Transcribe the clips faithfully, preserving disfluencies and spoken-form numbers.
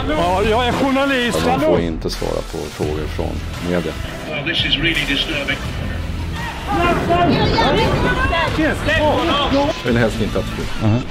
Ja, jag är journalist. Man får inte svara på frågor från media. Well, this is really disturbing. Jag vill helst inte att det uh-huh.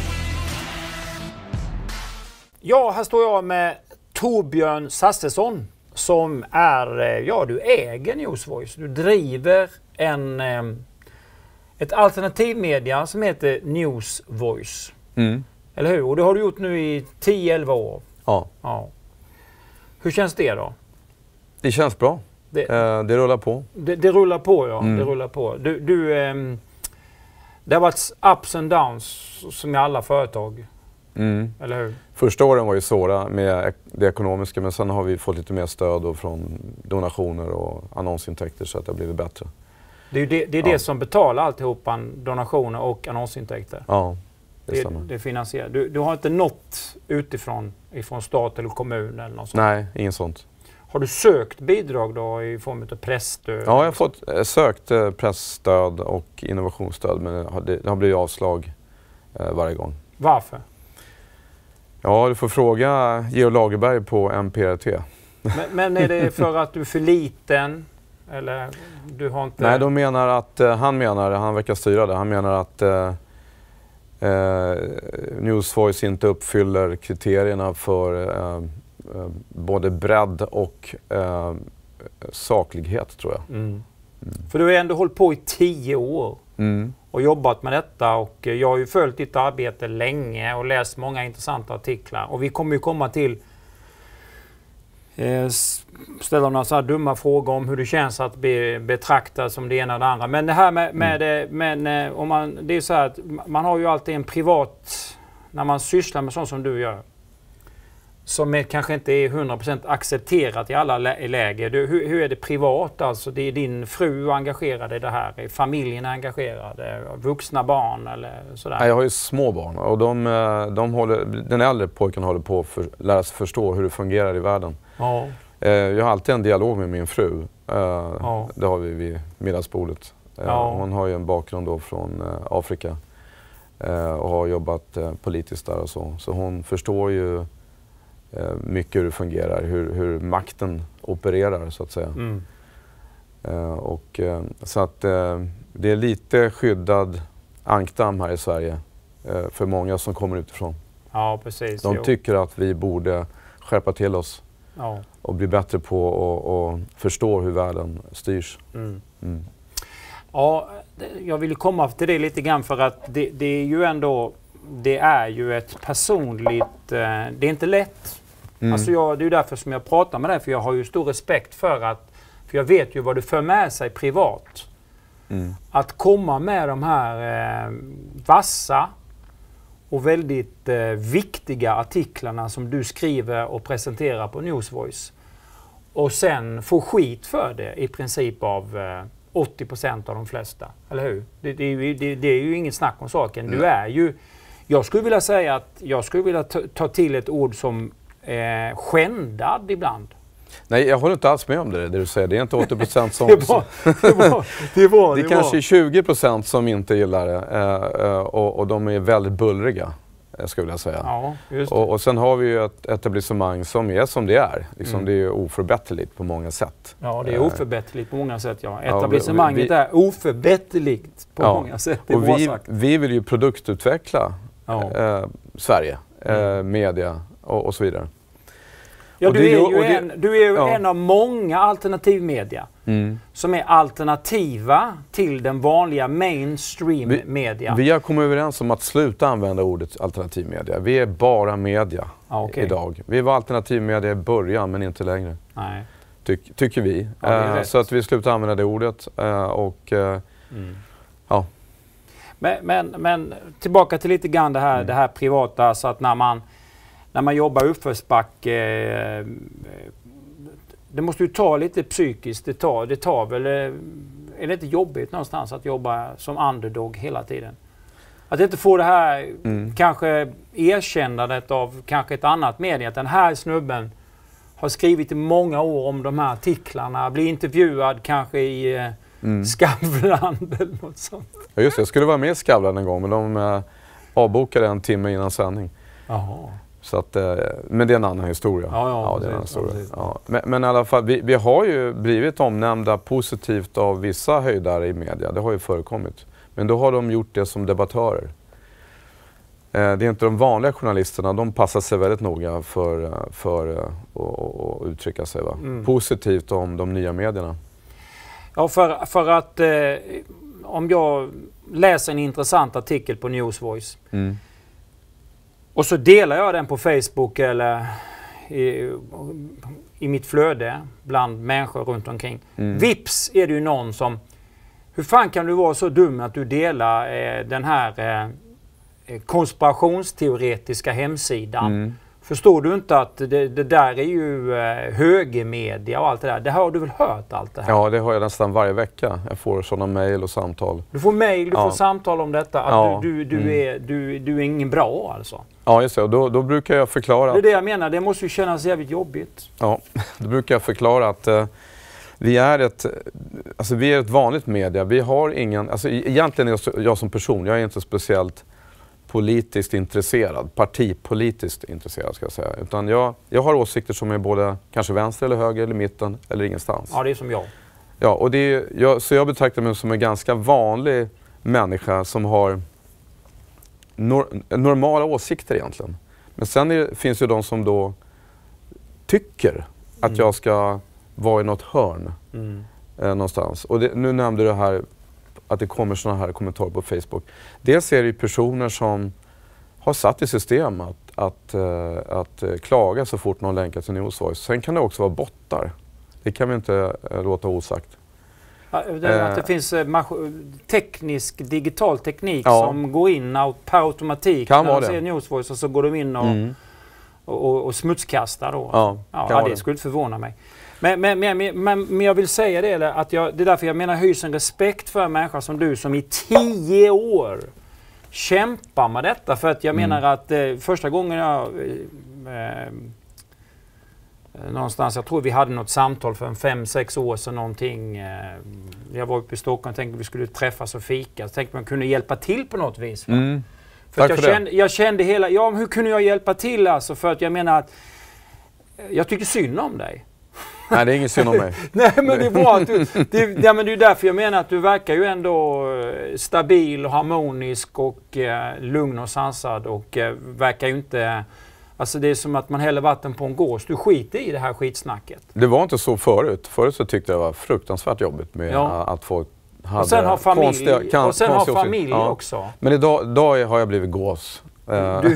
Ja, här står jag med Torbjörn Sassersson som är, ja du äger NewsVoice. Du driver en, ett alternativmedia som heter NewsVoice. Mm. Eller hur? Och det har du gjort nu i tio elva år. Ja. ja. Hur känns det då? Det känns bra. Det, eh, det rullar på. Det, det rullar på, ja. Mm. Det rullar på. Du, du, eh, det har varit ups and downs som i alla företag. Mm. Eller hur? Första åren var ju svåra med det ekonomiska, men sen har vi fått lite mer stöd och från donationer och annonsintäkter så att det har blivit bättre. Det är ju det, det, är ja. det som betalar alltihopa, donationer och annonsintäkter. Ja, det, det stämmer. Det finansierar. Du, du har inte nått utifrån, ifrån stat eller kommun eller något sånt? Nej, inget sånt. Har du sökt bidrag då i form av pressstöd? Ja, jag har fått, äh, sökt äh, pressstöd och innovationsstöd, men det har, det har blivit avslag äh, varje gång. Varför? Ja, du får fråga Georg Lagerberg på M P R T. Men, men är det för att du är för liten? Eller du har inte... Nej, de menar att, uh, han menar, han verkar styra det, han menar att uh, uh, NewsVoice inte uppfyller kriterierna för uh, uh, både bredd och uh, saklighet, tror jag. Mm. Mm. För du har ändå hållit på i tio år mm. och jobbat med detta, och jag har ju följt ditt arbete länge och läst många intressanta artiklar, och vi kommer ju komma till eh, ställa några så här dumma frågor om hur det känns att bli betraktad som det ena eller det andra. Men det här med, med, mm. men, om man, det är så här att man har ju alltid en privat, när man sysslar med sånt som du gör, som är, kanske inte är hundra procent accepterat i alla lä läger. Du, hur, hur är det privat? Alltså, det är din fru engagerad i det här? Är familjen engagerad? Vuxna barn eller sådär? Nej, jag har ju små barn, och de, de håller, den äldre pojken håller på att för, lära sig förstå hur det fungerar i världen. Ja. Jag har alltid en dialog med min fru. Ja. Det har vi vid middagsbordet. Ja. Hon har ju en bakgrund då från Afrika och har jobbat politiskt där och så. Så hon förstår ju mycket hur det fungerar, hur, hur makten opererar så att säga. Mm. Uh, och, uh, så att uh, det är lite skyddad ankdamm här i Sverige uh, för många som kommer utifrån. Ja, precis. De jo. tycker att vi borde skärpa till oss ja. och bli bättre på och, och förstå hur världen styrs. Mm. Mm. Ja, jag vill komma till det lite grann, för att det, det är ju ändå, det är ju ett personligt, uh, det är inte lätt. Mm. Alltså jag, det är ju därför som jag pratar med dig, för jag har ju stor respekt för att, för jag vet ju vad du för med sig privat. Mm. Att komma med de här eh, vassa och väldigt eh, viktiga artiklarna som du skriver och presenterar på NewsVoice, och sen få skit för det i princip av eh, åttio procent av de flesta, eller hur? Det, det, är, ju, det, det är ju inget snack om saken. Mm. Du är ju, jag skulle vilja säga att jag skulle vilja ta, ta till ett ord som Eh, skändad ibland. Nej, jag håller inte alls med om det, det du säger. Det är inte åttio procent som... det, var, det, var, det, var, det, det kanske är tjugo procent som inte gillar det. Eh, och, och de är väldigt bullriga, skulle jag vilja säga. Ja, just det. Och, och sen har vi ju ett etablissemang som är som det är. Liksom, mm. Det är ju oförbätterligt på många sätt. Ja, det är oförbätterligt på många sätt, ja. Etablissemanget ja, vi, är oförbätterligt på ja, många sätt. Det och vi, vi vill ju produktutveckla ja. eh, Sverige, mm. eh, media och, och så vidare. Ja, du är ju, det, en, du är ju ja. en av många alternativmedia mm. som är alternativa till den vanliga mainstream-media. Vi, vi har kommit överens om att sluta använda ordet alternativmedia. Vi är bara media ah, okay. idag. Vi var alternativmedia i början, men inte längre. Nej. Ty, tycker vi. Ja, uh, så att vi slutar använda det ordet. Uh, och, uh, mm. ja. men, men, men tillbaka till lite grann det här, mm. det här privata, så att när man När man jobbar uppförsbacke, eh, det måste ju ta lite psykiskt, det tar, det tar väl, är det inte jobbigt någonstans att jobba som underdog hela tiden? Att inte få det här mm. kanske erkännandet av kanske ett annat media, att den här snubben har skrivit i många år om de här artiklarna, blir intervjuad kanske i eh, mm. Skavlan eller något sånt. Ja just det, jag skulle vara med i Skavlan en gång, men de eh, avbokade en timme innan sändning. Jaha. Så att, eh, men det är en annan historia. Ja, ja, ja, det är en annan precis, historia. precis. Ja. Men, men i alla fall, vi, vi har ju blivit omnämnda positivt av vissa höjdare i media. Det har ju förekommit. Men då har de gjort det som debattörer. Eh, det är inte de vanliga journalisterna, de passar sig väldigt noga för, för att uttrycka sig. Va? Mm. Positivt om de nya medierna. Ja, för, för att eh, om jag läser en intressant artikel på NewsVoice mm. och så delar jag den på Facebook eller i, i mitt flöde bland människor runt omkring. Mm. Vips är det ju någon som, hur fan kan du vara så dum att du delar eh, den här eh, konspirationsteoretiska hemsidan? Mm. Förstår du inte att det, det där är ju eh, högermedia och allt det där? Det har du väl hört allt det här? Ja, det har jag nästan varje vecka. Jag får sådana mejl och samtal. Du får mejl, du ja. får samtal om detta. Att ja. du, du, du, mm. är, du, du är ingen bra alltså. Ja, just det. Då, då brukar jag förklara... Det är det jag menar. Det måste ju kännas jävligt jobbigt. Ja, då brukar jag förklara att eh, vi, är ett, alltså, vi är ett vanligt media. Vi har ingen... Alltså, egentligen är jag, jag som person, jag är inte speciellt politiskt intresserad, partipolitiskt intresserad ska jag säga. Utan jag, jag har åsikter som är både kanske vänster eller höger eller mitten eller ingenstans. Ja, det är som jag. Ja, och det är, jag, så jag betraktar mig som en ganska vanlig människa som har nor, normala åsikter egentligen. Men sen är, finns ju de som då tycker att mm. jag ska vara i något hörn mm. eh, någonstans. Och det, nu nämnde du här att det kommer såna här kommentarer på Facebook. Dels är det ju personer som har satt i system att, att, uh, att uh, klaga så fort någon länkar till NewsVoice. Sen kan det också vara bottar. Det kan vi inte uh, låta osagt. Ja, det, att det finns uh, teknisk, digital teknik ja. som går in på automatik kan när vara de det. ser NewsVoice och så går de in och, mm. och, och, och smutskastar då. Ja, ja, ja det skulle inte förvåna mig. Men, men, men, men, men jag vill säga det, att jag, det är därför jag menar hyser en respekt för en människa som du som i tio år kämpar med detta. För att jag mm. menar att eh, första gången jag eh, eh, någonstans, jag tror vi hade något samtal för en fem, sex år sedan någonting. Eh, jag var uppe i Stockholm och tänkte att vi skulle träffas och fika. Så tänkte man kunde hjälpa till på något vis. Mm. För att jag, för kände, jag kände hela, ja hur kunde jag hjälpa till alltså? För att jag menar att jag tycker synd om dig. Nej, det är ingen synd om mig. Nej, men det är bra att du... Det, ja, men det är därför jag menar att du verkar ju ändå stabil och harmonisk och eh, lugn och sansad och eh, verkar ju inte... Alltså det är som att man häller vatten på en gås. Du skiter i det här skitsnacket. Det var inte så förut. Förut så tyckte jag det var fruktansvärt jobbigt med ja. att folk hade... Och sen har familj, konstiga, kan, och sen har familj ja. också. Men idag, idag har jag blivit gås. Du.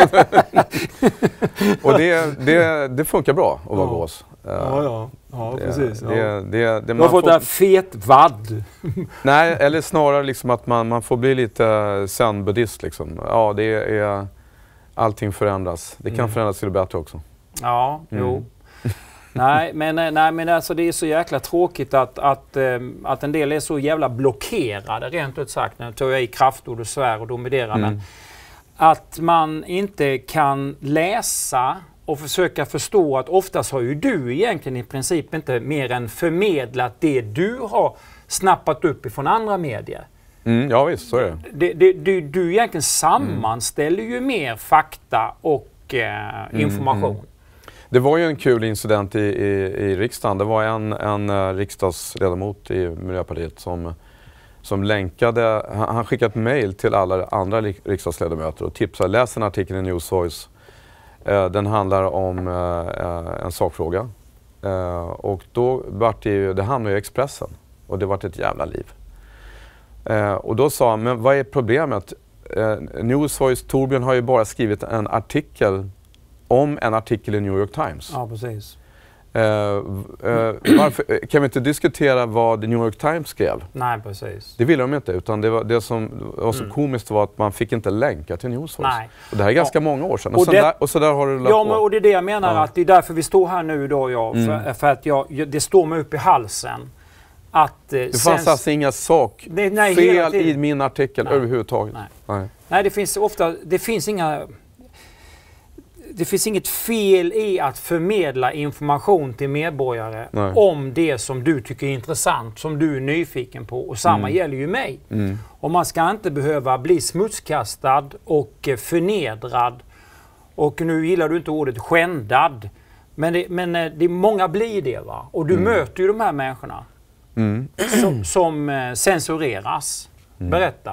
Och det, det, det funkar bra att vara ja. gås. Ja, ja. Ja, det, precis. Det, ja. det, det, det du har fått får... fet vadd. Nej, eller snarare liksom att man, man får bli lite zen-buddhist. Liksom. Ja, det är... Allting förändras. Det kan mm. förändras till det bättre också. Ja, mm. jo. nej, men, nej, men alltså det är så jäkla tråkigt att, att, ähm, att en del är så jävla blockerade, rent ut sagt. Nu tar jag i kraftord och svär och dominerar. Mm. Men att man inte kan läsa och försöka förstå att oftast har ju du egentligen i princip inte mer än förmedlat det du har snappat upp ifrån andra medier. Mm, ja visst, så är det. det, det du, du egentligen sammanställer mm. ju mer fakta och eh, information. Mm, mm. Det var ju en kul incident i, i, i riksdagen. Det var en, en uh, riksdagsledamot i Miljöpartiet som, som länkade, han, han skickade ett mejl till alla andra riksdagsledamöter och tipsade, läs en artikel i NewsVoice. Uh, den handlar om uh, en sakfråga. Uh, och då vart det ju, det hamnade i Expressen och det vart ett jävla liv. Uh, och då sa han, men vad är problemet? Uh, NewsVoice, Torbjörn har ju bara skrivit en artikel om en artikel i New York Times. Ja, precis. Uh, uh, varför, kan vi inte diskutera vad New York Times skrev? Nej, precis. Det ville de inte, utan det, var, det som var så mm. komiskt var att man fick inte länka till NewsVoice. Nej. Och det här är ganska ja. många år sedan. Och, och, så, det, där, och så där har du lagt ja, men, och det är det jag menar, ja. att det är därför vi står här nu då, ja, för, mm. för att jag, det står mig upp i halsen. Att, eh, det fanns sens... alltså inga sak det, nej, fel i min artikel nej. överhuvudtaget. Nej. Nej. nej, det finns ofta, det finns inga... Det finns inget fel i att förmedla information till medborgare Nej. om det som du tycker är intressant, som du är nyfiken på. Och samma mm. gäller ju mig. Mm. Och man ska inte behöva bli smutskastad och förnedrad Och nu gillar du inte ordet skändad. Men, det, men det, många blir det, va? Och du mm. möter ju de här människorna mm. som, som eh, censureras. Mm. Berätta.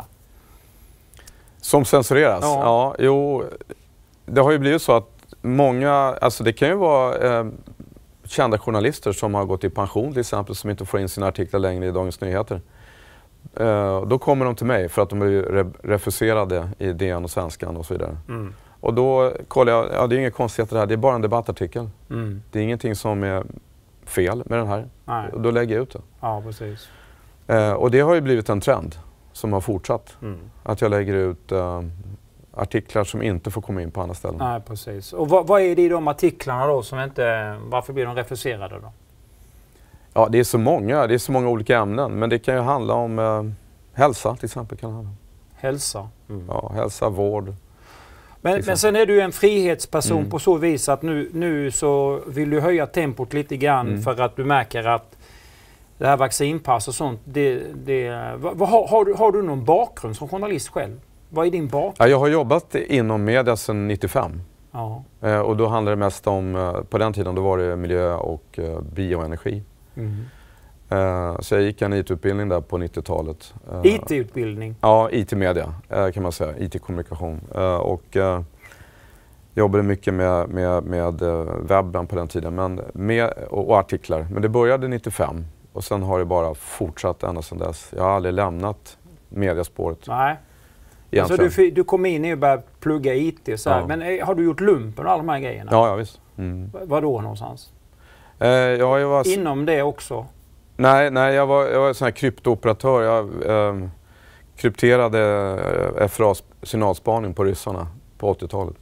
Som censureras? Ja. ja, jo, det har ju blivit så att många, alltså det kan ju vara eh, kända journalister som har gått i pension till exempel, som inte får in sina artiklar längre i Dagens Nyheter. Eh, då kommer de till mig för att de blir re refuserade i D N och Svenskan och så vidare. Mm. Och då kollar jag, ja det är inget konstigt det här, det är bara en debattartikel. Mm. Det är ingenting som är fel med den här. Nej. Och då lägger jag ut det. Ja, precis. Eh, och det har ju blivit en trend som har fortsatt. Mm. Att jag lägger ut eh, artiklar som inte får komma in på andra ställen. Nej, precis. Och vad, vad är det i de artiklarna då som inte, varför blir de refuserade då? Ja, det är så många, det är så många olika ämnen. Men det kan ju handla om eh, hälsa till exempel. Kan det handla om. Hälsa? Mm. Ja, hälsa, vård. Men, men sen är du en frihetsperson mm. på så vis att nu, nu så vill du höja tempot lite grann mm. för att du märker att det här vaccinpass och sånt, det, det, vad, vad, har, har, du, har du någon bakgrund som journalist själv? Vad är din bakgrund? Ja, jag har jobbat inom media sedan nittiofem. Ja. Eh, och då handlade det mest om, eh, på den tiden då var det miljö och eh, bioenergi. Mm. Eh, så jag gick en I T-utbildning där på nittiotalet. Eh, I T-utbildning? Ja, I T-media eh, kan man säga, I T-kommunikation. Eh, och eh, jobbade mycket med, med, med webben på den tiden men med, och, och artiklar. Men det började nittiofem och sen har det bara fortsatt ända sedan dess. Jag har aldrig lämnat mediaspåret. Nej. Alltså du, du kom in och började plugga I T så här. Ja. Men har du gjort lumpen och alla de här grejerna? Ja, ja visst. Mm. Var då någonstans? Eh, ja, jag var... Inom det också? Nej, nej jag var, jag var en sån här kryptooperatör. Jag eh, krypterade eh, F R A-signalspaning på ryssarna på åttiotalet.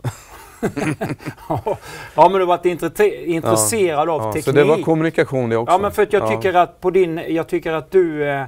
Ja, men du har varit intresserad ja, av ja, teknik. Så det var kommunikation det också. Ja, men för att jag tycker ja. att på din, jag tycker att du, eh,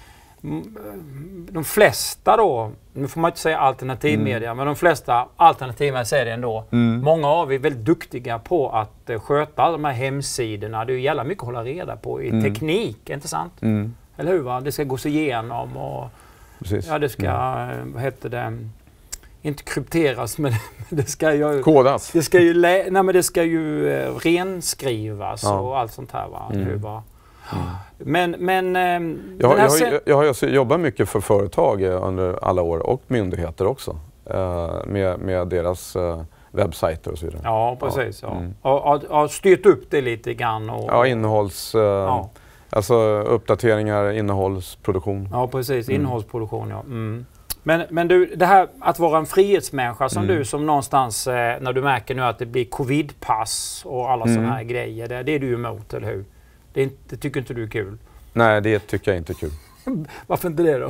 de flesta då, nu får man inte säga alternativmedia, mm. men de flesta alternativmedia säger det ändå. Mm. Många av er är väldigt duktiga på att eh, sköta alla de här hemsidorna. Det är ju jävla mycket att hålla reda på i mm. teknik, inte sant? Mm. Eller hur, va? Det ska gås igenom och precis. Ja, det ska, mm. vad heter det, inte krypteras, men det ska ju... Kodas. Det ska ju, lä nej, men det ska ju uh, renskrivas ja. Och allt sånt här, va? Mm. Va? Mm. Men... men um, jag, har, jag, har, jag har också jobbat mycket för företag under alla år och myndigheter också. Uh, med, med deras uh, webbsajter och så vidare. Ja, precis. Ja. Ja. Mm. Och, och, och styrt upp det lite grann. Och, ja, innehålls... Uh, ja. Alltså uppdateringar, innehållsproduktion. Ja, precis. Mm. Innehållsproduktion, ja. Mm. Men, men du, det här att vara en frihetsmänniska som mm. du som någonstans, eh, när du märker nu att det blir covidpass och alla mm. sådana här grejer, det, det är du emot, eller hur? Det, är inte, det tycker inte du är kul? Nej, det tycker jag inte är kul. Varför inte det då?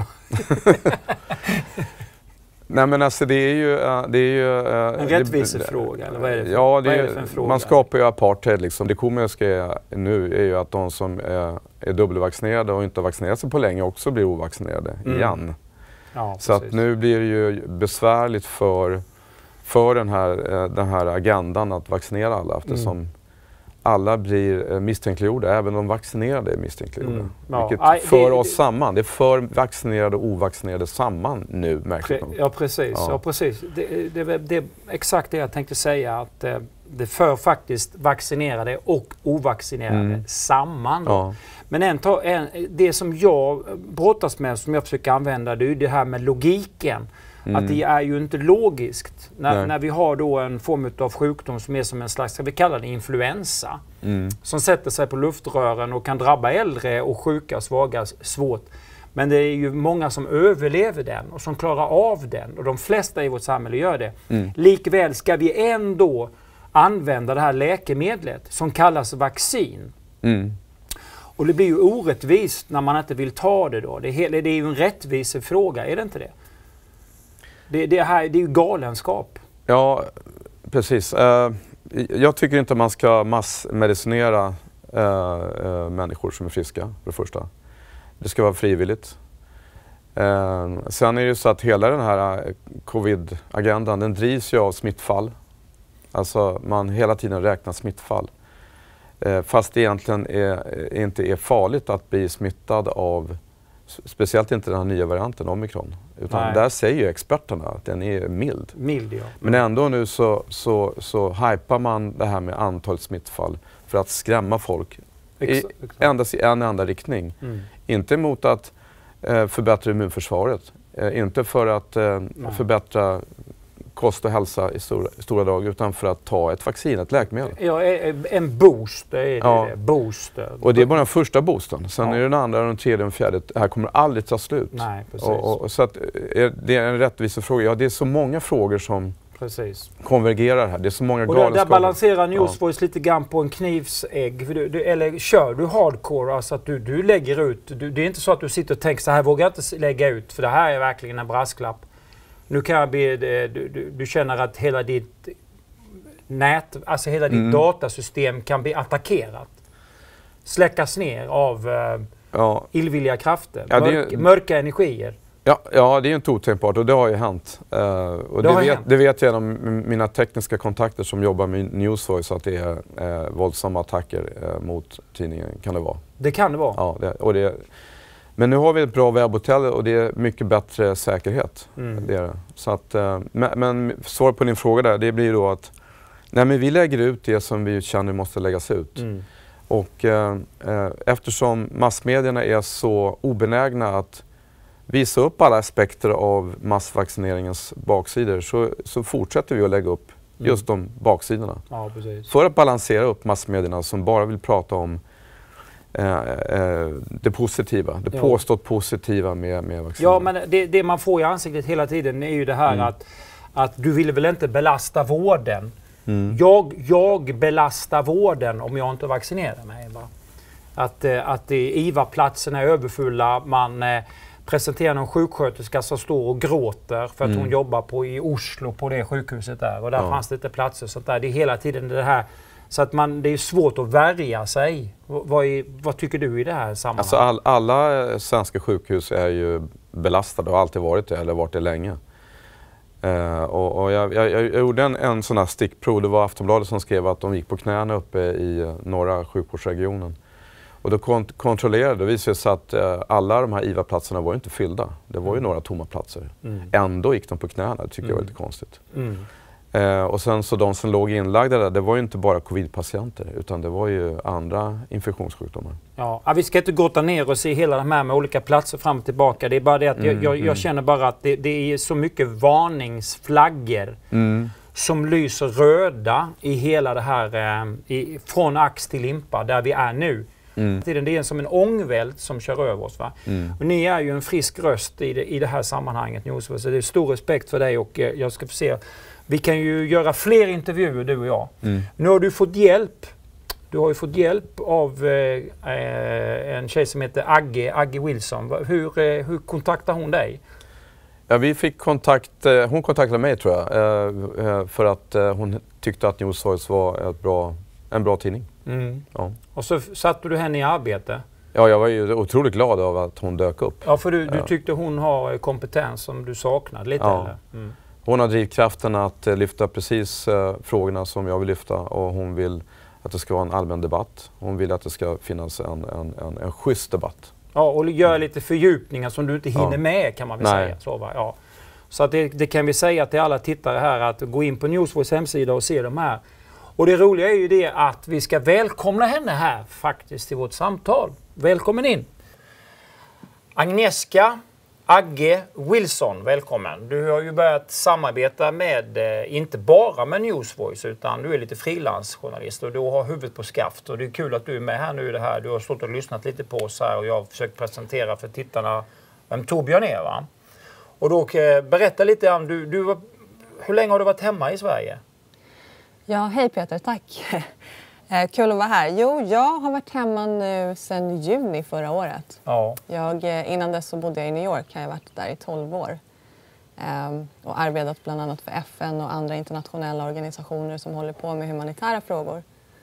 Nej, men alltså det är ju... Det är ju en rättvisefråga, eller vad är det för, ja, det är, vad är det för en fråga? Man skapar ju apartheid liksom. Det komiska är, nu är ju att de som är, är dubbelvaccinerade och inte har vaccinerat sig på länge också blir ovaccinerade mm. igen. Ja, så att nu blir det ju besvärligt för, för den, här, den här agendan att vaccinera alla eftersom mm. alla blir misstänkliggjorda, även de vaccinerade är misstänkliggjorda. Mm. Ja. Vilket Aj, för det, oss det, samman. Det är för vaccinerade och ovaccinerade samman nu, märker man. Ja, precis. Ja. Ja, precis. Det, det, det är exakt det jag tänkte säga, att det, det för faktiskt vaccinerade och ovaccinerade mm. samman. Ja. Men en, en, det som jag brottas med, som jag försöker använda, det är det här med logiken. Mm. Att det är ju inte logiskt. När, när vi har då en form av sjukdom som är som en slags, ska vi kalla det influensa. Mm. Som sätter sig på luftrören och kan drabba äldre och sjuka och svaga svårt. Men det är ju många som överlever den och som klarar av den. Och de flesta i vårt samhälle gör det. Mm. Likväl ska vi ändå använda det här läkemedlet som kallas vaccin. Mm. Och det blir ju orättvist när man inte vill ta det då. Det är, det är ju en rättvisefråga, är det inte det? Det, det, här, det är ju galenskap. Ja, precis. Uh, jag tycker inte man ska massmedicinera uh, uh, människor som är friska, för det första. Det ska vara frivilligt. Uh, sen är det ju så att hela den här covid-agendan, den drivs ju av smittfall. Alltså man hela tiden räknar smittfall. Fast det egentligen är, inte är farligt att bli smittad av Speciellt inte den här nya varianten, omikron. Utan Nej. Där säger ju experterna att den är mild. Mild, ja. Men ändå nu så, så, så hypar man det här med antal smittfall för att skrämma folk i endast i en enda riktning. Mm. Inte mot att eh, förbättra immunförsvaret, eh, inte för att eh, förbättra kost och hälsa i stora, stora drag, utan för att ta ett vaccin, ett läkemedel. Ja, en boost. Det är ja. det. Boost. Och det är bara den första boosten. Sen ja. är det den andra, den tredje och den fjärde. Det här kommer aldrig ta slut. Nej, precis. Och, och, så att, det är en rättvisefråga. Ja, det är så många frågor som precis. konvergerar här. Det är så många galenskaper. Och där, där balanserar NewsVoice ja. lite grann på en knivsägg. För du, du, eller kör du hardcore, alltså att du, du lägger ut. Du, det är inte så att du sitter och tänker så här vågar jag inte lägga ut. För det här är verkligen en brasklapp. Nu kan jag be, du, du, du känner att hela ditt nät, alltså hela ditt mm. datasystem kan bli attackerat. Släckas ner av uh, ja. illvilliga krafter, ja, mörk, är, mörka energier. Ja, ja, det är inte otänkbart och det har ju hänt. Uh, och det, det, vet, hänt. det vet jag genom mina tekniska kontakter som jobbar med NewsVoice att det är uh, våldsamma attacker uh, mot tidningen, kan det vara. Det kan det vara? Ja, det, och det Men nu har vi ett bra webbhotell och det är mycket bättre säkerhet. Mm. Det är det. Så att, men, men svar på din fråga där, det blir då att nej, men vi lägger ut det som vi känner måste läggas ut. Mm. Och eh, eftersom massmedierna är så obenägna att visa upp alla aspekter av massvaccineringens baksidor så, så fortsätter vi att lägga upp mm. just de baksidorna. Ja, precis. För att balansera upp massmedierna som bara vill prata om Eh, eh, det positiva, det ja. påstått positiva med, med vaccin. Ja, men det, det man får i ansiktet hela tiden är ju det här mm. att, att du vill väl inte belasta vården. Mm. Jag, jag belastar vården om jag inte vaccinerar mig. Va? Att, att I V A-platserna är överfulla, man eh, presenterar någon sjuksköterska som står och gråter för att mm. hon jobbar på, i Oslo på det sjukhuset där och där ja. fanns det inte platser. Så där. Det är hela tiden det här. Så att man, det är svårt att värja sig. Vad, är, vad tycker du i det här sammanhanget? Alltså all, alla svenska sjukhus är ju belastade och har alltid varit det, eller varit det länge. Uh, och, och jag, jag, jag gjorde en, en sån här stickprov. Det var Aftonbladet som skrev att de gick på knäna uppe i norra sjukvårdsregionen. Och då kont kontrollerade det visade sig att uh, alla de här I V A-platserna var inte fyllda. Det var ju några tomma platser. Mm. Ändå gick de på knäna, det tycker mm. jag var lite konstigt. Mm. Eh, och sen så de som låg inlagda där, det var ju inte bara covid-patienter utan det var ju andra infektionssjukdomar. Ja, vi ska inte gotta ner och se hela de här med olika platser fram och tillbaka. Det är bara det att mm, jag, jag, jag känner bara att det, det är så mycket varningsflaggor mm. som lyser röda i hela det här, eh, i, från ax till limpa där vi är nu. Mm. Det är som en ångvält som kör över oss. Va? Mm. Och ni är ju en frisk röst i det, i det här sammanhanget, NewsVoice. Så det är stor respekt för dig och eh, jag ska få se. Vi kan ju göra fler intervjuer, du och jag. Mm. Nu har du fått hjälp. Du har ju fått hjälp av eh, en tjej som heter Aga, Aga Wilson. Hur, eh, hur kontaktade hon dig? Ja, vi fick kontakt, eh, hon kontaktade mig tror jag. Eh, för att eh, hon tyckte att NewsVoice var ett bra, en bra tidning. Mm. Ja. Och så satte du henne i arbete? Ja, jag var ju otroligt glad av att hon dök upp. Ja, för du, du tyckte hon har kompetens som du saknade lite? Ja. Eller? Mm. Hon har drivkraften att eh, lyfta precis eh, frågorna som jag vill lyfta och hon vill att det ska vara en allmän debatt. Hon vill att det ska finnas en, en, en, en schysst debatt. Ja, och göra lite fördjupningar som du inte hinner ja. med kan man väl Nej. säga. Så, va? Ja. Så att det, det kan vi säga till alla tittare här att gå in på NewsVoice hemsida och se de här. Och det roliga är ju det att vi ska välkomna henne här faktiskt till vårt samtal. Välkommen in! Agnieszka Aga Wilson, välkommen. Du har ju börjat samarbeta med, eh, inte bara med NewsVoice utan du är lite frilansjournalist och du har huvudet på skaft. Och det är kul att du är med här nu i det här. Du har stått och lyssnat lite på oss här och jag har försökt presentera för tittarna vem Torbjörn är, va? Och då eh, berätta lite om, du, du, hur länge har du varit hemma i Sverige? Ja, hej Peter, tack. Eh, kul att vara här. Jo, jag har varit hemma nu sedan juni förra året. Ja. Jag, innan dess så bodde jag i New York, jag har varit där i tolv år. Eh, och arbetat bland annat för F N och andra internationella organisationer som håller på med humanitära frågor.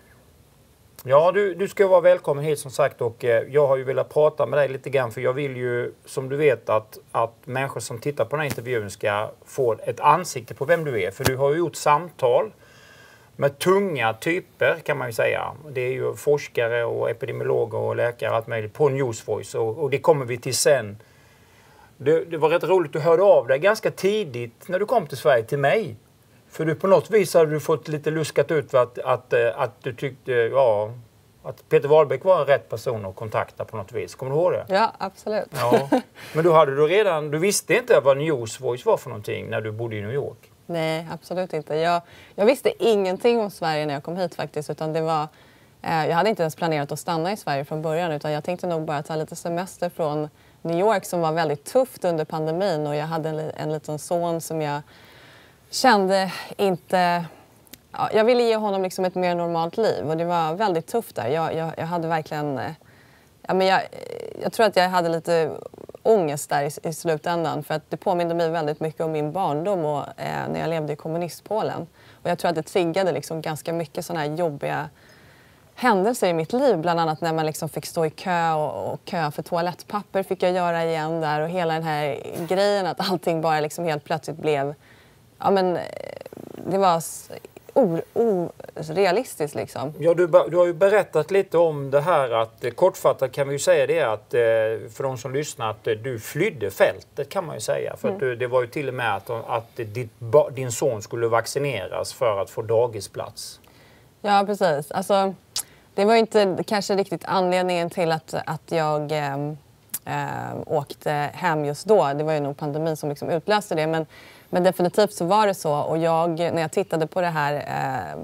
Ja, du, du ska vara välkommen hit som sagt och eh, jag har ju velat prata med dig lite grann för jag vill ju, som du vet, att, att människor som tittar på den här intervjun ska få ett ansikte på vem du är. För du har ju gjort samtal med tunga typer kan man ju säga. Det är ju forskare och epidemiologer och läkare och allt möjligt på NewsVoice och, och det kommer vi till sen. Det, det var rätt roligt, du hörde av dig ganska tidigt när du kom till Sverige till mig. För du på något vis hade du fått lite luskat ut för att, att, att du tyckte ja, att Peter Wahlbeck var en rätt person att kontakta på något vis. Kommer du ihåg det? Ja, absolut. Ja. Men då hade du redan, du visste inte vad NewsVoice var för någonting när du bodde i New York? Nej, absolut inte. Jag, jag visste ingenting om Sverige när jag kom hit faktiskt. Utan det var, eh, jag hade inte ens planerat att stanna i Sverige från början. Utan jag tänkte nog bara ta lite semester från New York som var väldigt tufft under pandemin. Och jag hade en, en liten son som jag kände inte... Ja, jag ville ge honom liksom ett mer normalt liv och det var väldigt tufft där. Jag, jag, jag hade verkligen... Ja, men jag, jag tror att jag hade lite ångest där i, i slutändan för att det påminner mig väldigt mycket om min barndom och, eh, när jag levde i kommunistpolen. Och jag tror att det triggade liksom ganska mycket sådana här jobbiga händelser i mitt liv. Bland annat när man liksom fick stå i kö och, och kö för toalettpapper fick jag göra igen där. Och hela den här grejen att allting bara liksom helt plötsligt blev... Ja, men det var orealistiskt liksom. Ja, du, du har ju berättat lite om det här att kortfattat kan vi ju säga det att för de som lyssnar att du flydde fältet kan man ju säga. För mm. att du, det var ju till och med att, att ditt, din son skulle vaccineras för att få dagisplats. Ja, precis. Alltså, det var ju inte kanske riktigt anledningen till att, att jag eh, äh, åkte hem just då. Det var ju nog pandemin som liksom utlöste det. Men Men definitivt så var det så och jag, när jag tittade på det här eh,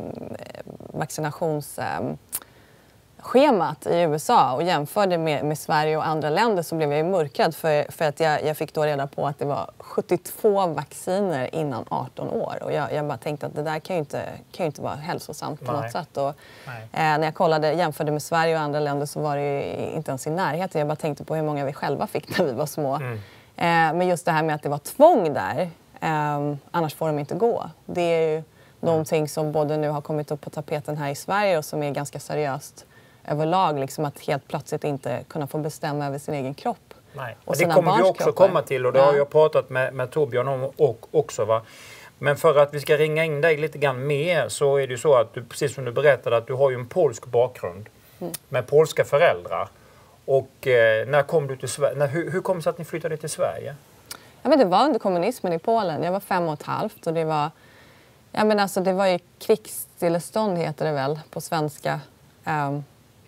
vaccinationsschemat eh, i U S A och jämförde med, med Sverige och andra länder så blev jag ju mörkrädd för, för att jag, jag fick då reda på att det var sjuttiotvå vacciner innan arton år och jag, jag bara tänkte att det där kan ju inte, kan ju inte vara hälsosamt på Nej. något sätt. Och, eh, när jag kollade, jämförde med Sverige och andra länder så var det ju inte ens i närheten. Jag bara tänkte på hur många vi själva fick när vi var små. Mm. Eh, men just det här med att det var tvång där. Um, annars får de inte gå. Det är ju någonting som både nu har kommit upp på tapeten här i Sverige och som är ganska seriöst överlag. Liksom att helt plötsligt inte kunna få bestämma över sin egen kropp. Nej. Och det kommer vi också kroppar. komma till och det ja. har jag pratat med, med Torbjörn om och också. Va? Men för att vi ska ringa in dig lite grann mer så är det ju så att du, precis som du berättade, att du har ju en polsk bakgrund mm. med polska föräldrar. Och eh, när kom du till Sverige? När, hur, hur kom det sig att ni flyttade till Sverige? Ja, men det var under kommunismen i Polen. Jag var fem och ett halvt och det var, ja, men alltså, det var ju krigsstillestånd heter det väl på svenska. Um,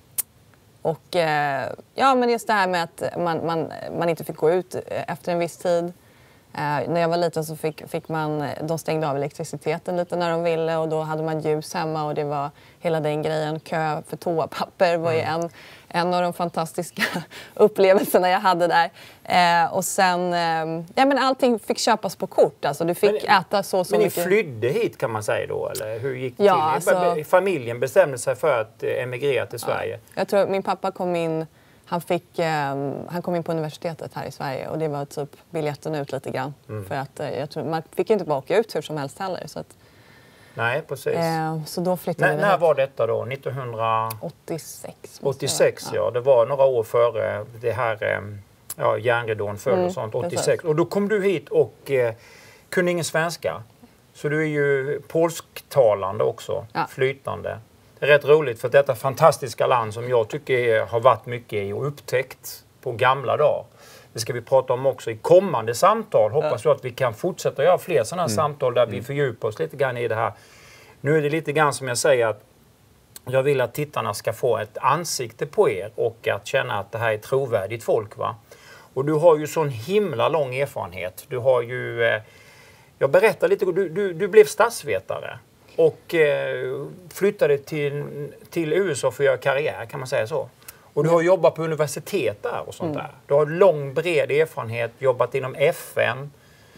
och uh, ja, men just det här med att man, man, man inte fick gå ut efter en viss tid. Uh, när jag var liten så fick, fick man, de stängde av elektriciteten lite när de ville och då hade man ljus hemma och det var hela den grejen. Kö för toapapper var ju en, en av de fantastiska upplevelserna jag hade där. Eh, och sen, eh, ja men allting fick köpas på kort. Alltså du fick men, äta så så men mycket. Men ni flydde hit kan man säga då, eller hur gick det ja, till? Alltså, familjen bestämde sig för att emigrera till Sverige. Ja, jag tror min pappa kom in, han, fick, eh, han kom in på universitetet här i Sverige och det var typ biljetten ut lite grann. Mm. För att eh, jag tror, man fick ju inte bara åka ut hur som helst heller. Så att, nej, precis. Eh, så då flyttade N- vi när hit. var detta då? nittonhundraåttiosex? åttiosex Ja. Det var några år före det här eh, ja, järnridån föll mm, och sånt, åttiosex. Precis. Och då kom du hit och eh, kunde ingen svenska. Så du är ju polsktalande också, ja. flytande. Det är rätt roligt för att detta fantastiska land som jag tycker har varit mycket i och upptäckt på gamla dagar. Det ska vi prata om också i kommande samtal. Hoppas jag att vi kan fortsätta göra fler sådana mm. samtal där mm. vi fördjupar oss lite grann i det här. Nu är det lite grann som jag säger att jag vill att tittarna ska få ett ansikte på er och att känna att det här är trovärdigt folk. Va? Och du har ju sån himla lång erfarenhet. Du har ju, eh, jag berättar lite, du, du, du blev statsvetare och eh, flyttade till, till U S A för att göra karriär, kan man säga så? Och du har jobbat på universitet där och sånt mm. där. Du har lång, bred erfarenhet, jobbat inom F N,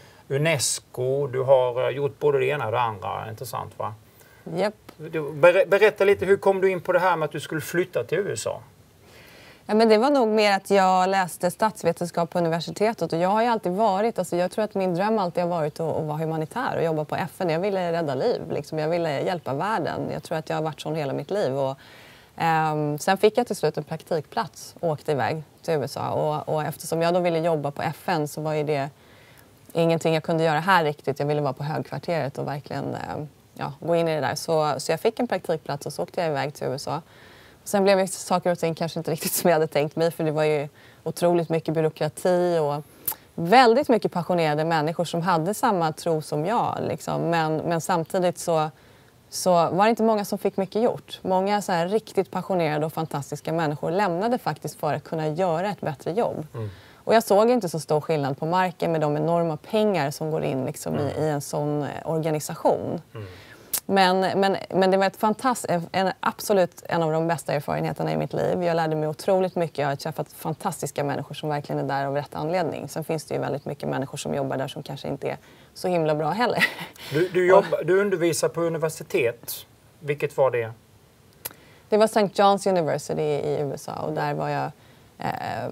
UNESCO. Du har gjort både det ena och det andra. Intressant, va? Japp. Ber- berätta lite, hur kom du in på det här med att du skulle flytta till U S A? Ja, men det var nog mer att jag läste statsvetenskap på universitetet och jag har ju alltid varit, alltså jag tror att min dröm alltid har varit att, att vara humanitär och jobba på F N. Jag ville rädda liv, liksom. Jag ville hjälpa världen. Jag tror att jag har varit sån hela mitt liv och Um, sen fick jag till slut en praktikplats och åkte iväg till U S A. Och, och eftersom jag då ville jobba på F N så var ju det ingenting jag kunde göra här riktigt. Jag ville vara på högkvarteret och verkligen um, ja, gå in i det där. Så, så jag fick en praktikplats och så åkte jag iväg till U S A. Sen blev saker och ting kanske inte riktigt som jag hade tänkt mig, för det var ju otroligt mycket byråkrati och väldigt mycket passionerade människor som hade samma tro som jag. Liksom. Men, men samtidigt så, så var det inte många som fick mycket gjort. Många så här riktigt passionerade och fantastiska människor lämnade faktiskt för att kunna göra ett bättre jobb. Mm. Och jag såg inte så stor skillnad på marken med de enorma pengar som går in liksom mm. i, i en sån organisation. Mm. Men, men, men det var ett fantastiskt, en, absolut en av de bästa erfarenheterna i mitt liv. Jag lärde mig otroligt mycket. Jag har träffat fantastiska människor som verkligen är där av rätt anledning. Sen finns det ju väldigt mycket människor som jobbar där som kanske inte är så himla bra heller. Du, du, jobbar, du undervisar på universitet. Vilket var det? Det var Saint John's University i U S A och där var jag eh,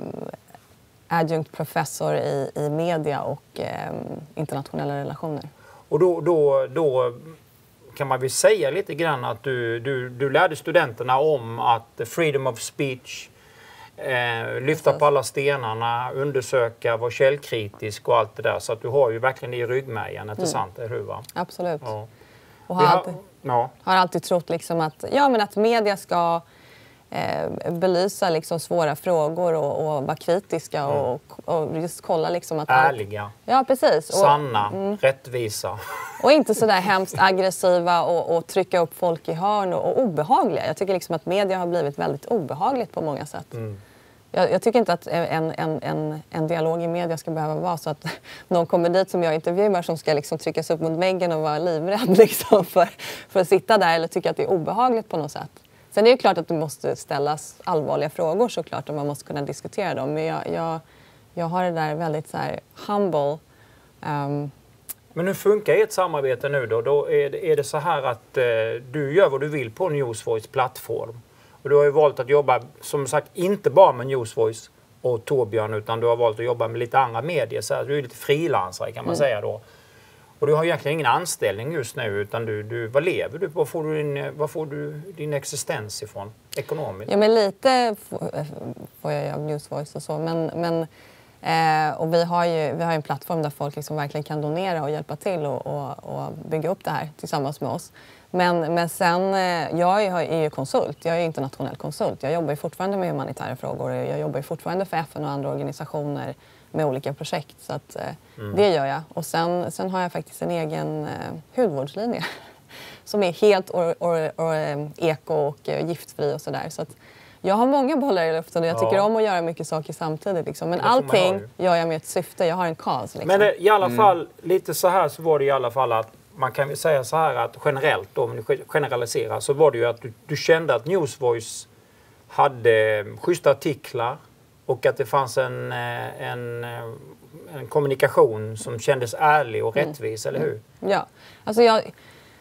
adjunct professor i, i media och eh, internationella relationer. Och då... då, då... kan man väl säga lite grann att du, du, du lärde studenterna om att freedom of speech, eh, lyfta på alla stenarna, undersöka, vara källkritisk och allt det där. Så att du har ju verkligen det i ryggmärgen, inte mm. sant? Är det hur, va? Absolut. Ja. Och har, alltid, ja. har alltid trott liksom att, ja, men att media ska eh, belysa liksom svåra frågor och, och vara kritiska mm. och, och just kolla liksom att... Ärliga. Allt, ja, precis. Och, sanna, mm. rättvisa. Och inte så där hemskt aggressiva och, och trycka upp folk i hörn och, och obehagliga. Jag tycker liksom att media har blivit väldigt obehagligt på många sätt. Mm. Jag, jag tycker inte att en, en, en, en dialog i media ska behöva vara så att någon kommer dit som jag intervjuar som ska liksom tryckas upp mot väggen och vara livrädd liksom för, för att sitta där eller tycka att det är obehagligt på något sätt. Sen är det klart att det måste ställas allvarliga frågor såklart och man måste kunna diskutera dem. Men jag, jag, jag har det där väldigt så här humble. Um, Men hur funkar ert samarbete nu då? Då är det, är det så här att eh, du gör vad du vill på NewsVoice plattform. Och du har ju valt att jobba, som sagt, inte bara med NewsVoice och Torbjörn, utan du har valt att jobba med lite andra medier. Så här, du är lite frilansare kan man mm. säga då. Och du har egentligen ingen anställning just nu, utan du, du, vad lever du? Vad får du din, vad får du din existens ifrån ekonomiskt? Ja, men lite får jag av NewsVoice och så, men... men Eh, och vi har ju vi har en plattform där folk liksom verkligen kan donera och hjälpa till och, och, och bygga upp det här tillsammans med oss. Men, men sen, eh, jag är, är ju konsult, jag är internationell konsult. Jag jobbar ju fortfarande med humanitära frågor. Jag jobbar ju fortfarande för F N och andra organisationer med olika projekt. Så att, eh, mm. det gör jag. Och sen, sen har jag faktiskt en egen eh, hudvårdslinje som är helt or, or, or, eko och eh, giftfri och sådär. Så att, jag har många bollar i luften och jag tycker ja. om att göra mycket saker samtidigt. Liksom. Men allting gör jag med ett syfte. Jag har en cause. Liksom. Men i alla fall, mm. lite så här så var det i alla fall att man kan säga så här att generellt, då, om du generaliserar, så var det ju att du, du kände att NewsVoice hade schyssta artiklar och att det fanns en, en, en kommunikation som kändes ärlig och rättvis, mm. eller hur? Ja, alltså jag...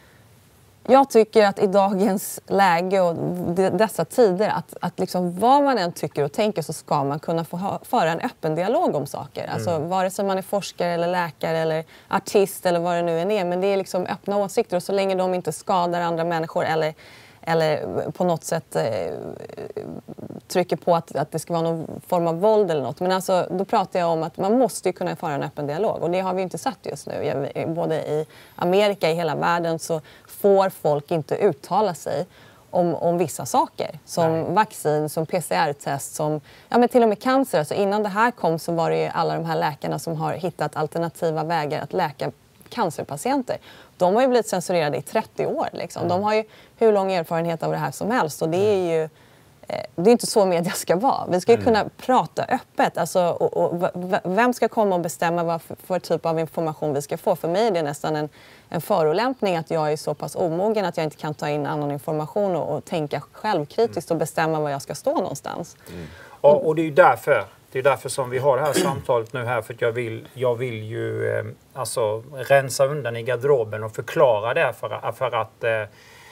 Jag tycker att i dagens läge och dessa tider att, att liksom vad man än tycker och tänker så ska man kunna få ha, föra en öppen dialog om saker. Mm. Alltså vare sig man är forskare eller läkare eller artist eller vad det nu än är. Men det är liksom öppna åsikter och så länge de inte skadar andra människor eller, eller på något sätt eh, trycker på att, att det ska vara någon form av våld eller något. Men alltså då pratar jag om att man måste kunna föra en öppen dialog och det har vi inte sett just nu. Både i Amerika, i hela världen så får folk inte uttala sig om, om vissa saker. Som Nej. vaccin, som P C R-test, som ja, men till och med cancer. Alltså innan det här kom så var det ju alla de här läkarna som har hittat alternativa vägar att läka cancerpatienter. De har ju blivit censurerade i trettio år. Liksom. De har ju hur lång erfarenhet av det här som helst. Och det är ju det är inte så media ska vara. Vi ska ju kunna mm. prata öppet. Alltså, och, och, vem ska komma och bestämma vad för, för typ av information vi ska få? För mig är det nästan en, en förolämpning att jag är så pass omogen att jag inte kan ta in annan information och, och tänka självkritiskt och bestämma var jag ska stå någonstans. Mm. Och, och det är ju därför, det är därför som vi har det här samtalet nu här. För att jag vill, jag vill ju eh, alltså, rensa undan i garderoben och förklara det för, för att eh,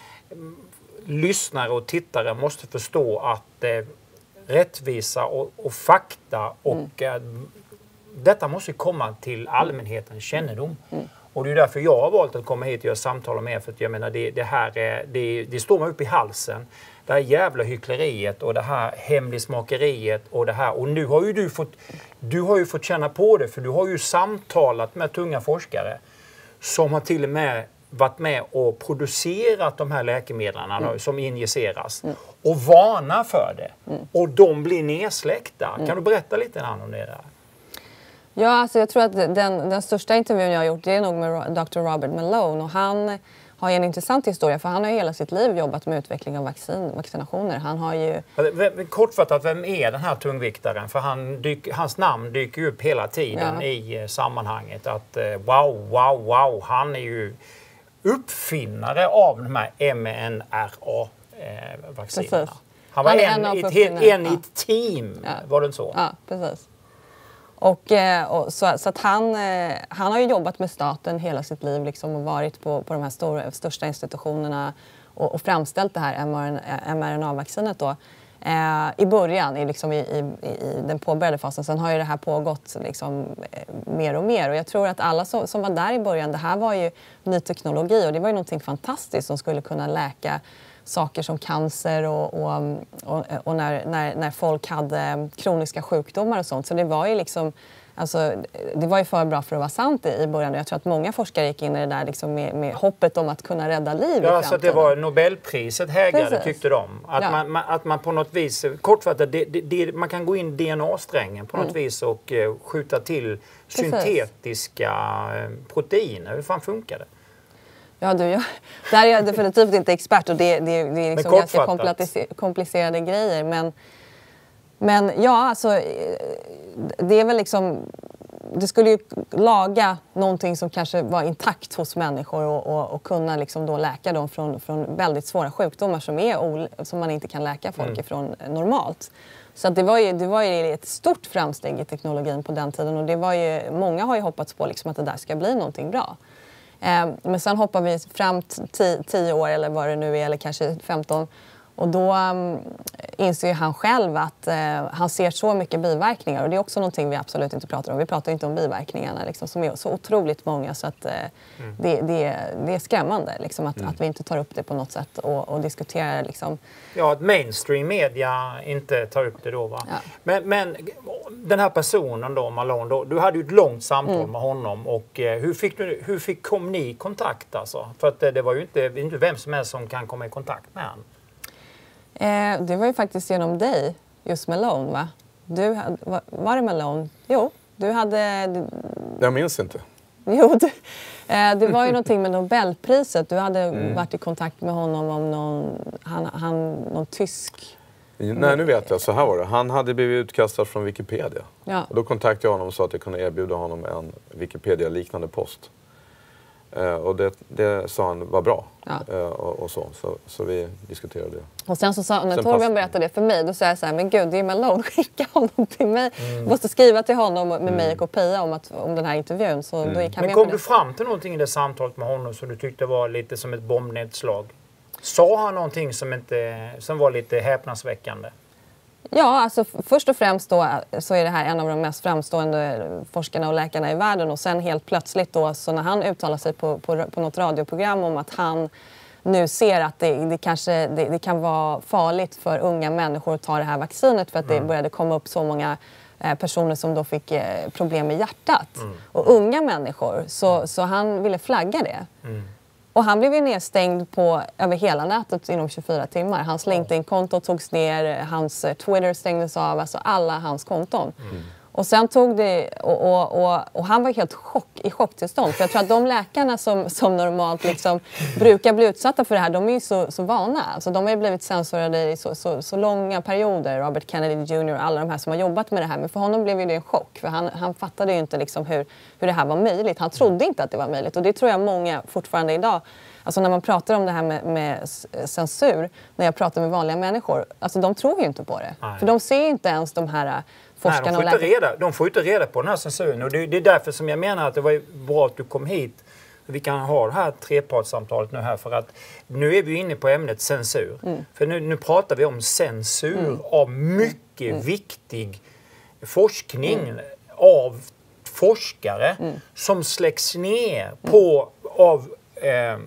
lyssnare och tittare måste förstå att eh, rättvisa och, och fakta och mm. eh, detta måste komma till allmänhetens kännedom. Mm. Och det är därför jag har valt att komma hit och göra samtal med er. För att jag menar, det, det här är, det, det står mig upp i halsen. Det här jävla hyckleriet och det här hemlighetsmakeriet och det här. Och nu har ju du fått, du har ju fått känna på det, för du har ju samtalat med tunga forskare som har till och med varit med och producerat de här läkemedlen Mm. som injiceras Mm. och varnar för det. Mm. Och de blir nedsläckta. Mm. Kan du berätta lite grann om det där? Ja, alltså jag tror att den, den största intervjun jag har gjort det är nog med doktor Robert Malone. Och han har ju en intressant historia för han har hela sitt liv jobbat med utveckling av vaccin, vaccinationer. Han har ju... Kortfattat, vem är den här tungviktaren? För han dyk, hans namn dyker upp hela tiden ja. i eh, sammanhanget. Att eh, wow, wow, wow, han är ju uppfinnare av de här M N R A-vaccinerna. Eh, han var han en, en, i ett, en i ett team, ja. var det så? Ja, precis. Och, och, så så att han, han har ju jobbat med staten hela sitt liv liksom, och varit på, på de här stora, största institutionerna och, och framställt det här M R N A-vaccinet då. Eh, I början, i, liksom, i, i, i den påbörjade fasen, sen har ju det här pågått liksom, mer och mer. Och jag tror att alla som, som var där i början, det här var ju ny teknologi och det var ju någonting fantastiskt som skulle kunna läka saker som cancer och, och, och, och när, när, när folk hade kroniska sjukdomar och sånt. Så det var ju liksom, alltså, det var ju för bra för att vara sant i, i början. Jag tror att många forskare gick in i det där liksom med, med hoppet om att kunna rädda liv ja, i så att det var Nobelpriset hägrade, Precis. tyckte de. Att, ja. man, man, att man på något vis, kortfattat, det, det, det, man kan gå in D N A-strängen på något mm. vis och uh, skjuta till Precis. syntetiska uh, proteiner. Hur fan funkar det? Ja, du, jag, där är jag definitivt inte expert och det, det, det är liksom ganska komplicerade grejer. Men, men ja, alltså det är väl liksom, det skulle ju laga någonting som kanske var intakt hos människor och, och, och kunna liksom då läka dem från, från väldigt svåra sjukdomar som, är, som man inte kan läka folk mm. ifrån normalt. Så att det, var ju, det var ju ett stort framsteg i teknologin på den tiden och det var ju, många har ju hoppats på liksom att det där ska bli någonting bra. Men sen hoppar vi fram tio år eller vad det nu är, eller kanske femton. Och då um, inser ju han själv att uh, han ser så mycket biverkningar. Och det är också någonting vi absolut inte pratar om. Vi pratar inte om biverkningarna liksom, som är så otroligt många så att uh, mm. det, det, det är skrämmande liksom, att, mm. att vi inte tar upp det på något sätt och, och diskuterar. Liksom. Ja, att mainstream media inte tar upp det då va? Ja. Men, men den här personen då, Malone, då, du hade ju ett långt samtal mm. med honom. Och uh, hur, fick du, hur fick, kom ni i kontakt alltså? För att uh, det var ju inte, inte vem som helst som kan komma i kontakt med honom. Eh, det var ju faktiskt genom dig, just Malone va? Du, var, var det Malone? Jo, du hade... Du, jag minns inte. Jo, du, eh, det var ju någonting med Nobelpriset. Du hade mm. varit i kontakt med honom om någon, han, han, någon tysk... Nej, nu vet jag. Så här var det. Han hade blivit utkastad från Wikipedia. Ja. Och då kontaktade jag honom och sa att jag kunde erbjuda honom en Wikipedia-liknande post. Uh, och det, det sa han var bra ja. uh, och, och så. så. Så vi diskuterade det. Och sen så sa, när Torbjörn berättade det för mig, då sa jag så här, men gud, det är Malone, skicka honom till mig. Mm. Jag måste skriva till honom med mm. mig och kopia om, att, om den här intervjun. Så mm. då gick han men med kom du fram till någonting i det samtalet med honom som du tyckte var lite som ett bombnedslag? Sa han någonting som, inte, som var lite häpnadsväckande? Ja, alltså först och främst då så är det här en av de mest framstående forskarna och läkarna i världen och sen helt plötsligt då så när han uttalar sig på, på, på något radioprogram om att han nu ser att det, det kanske det, det kan vara farligt för unga människor att ta det här vaccinet för att mm. det började komma upp så många eh, personer som då fick eh, problem med hjärtat mm. och unga människor så, så han ville flagga det. Mm. Och han blev ju nedstängd på över hela nätet inom tjugofyra timmar. Hans LinkedIn-konto togs ner, hans Twitter stängdes av, alltså alla hans konton. Mm. Och sen tog det, och, och, och, och han var helt chock, i chocktillstånd. För jag tror att de läkarna som, som normalt liksom brukar bli utsatta för det här, de är ju så, så vana. Alltså de har ju blivit censurerade i så, så, så långa perioder. Robert Kennedy junior och alla de här som har jobbat med det här. Men för honom blev ju det en chock. För han, han fattade ju inte liksom hur, hur det här var möjligt. Han trodde inte att det var möjligt. Och det tror jag många fortfarande idag. Alltså när man pratar om det här med, med censur, när jag pratar med vanliga människor, alltså de tror ju inte på det. Nej. För de ser ju inte ens de här forskarna. Nej, de, får inte reda, de får inte reda på den här censuren. Och det, det är därför som jag menar att det var bra att du kom hit. Vi kan ha det här trepartssamtalet nu här för att nu är vi inne på ämnet censur. Mm. För nu, nu pratar vi om censur mm. av mycket mm. viktig forskning mm. av forskare mm. som släcks ner på av eh,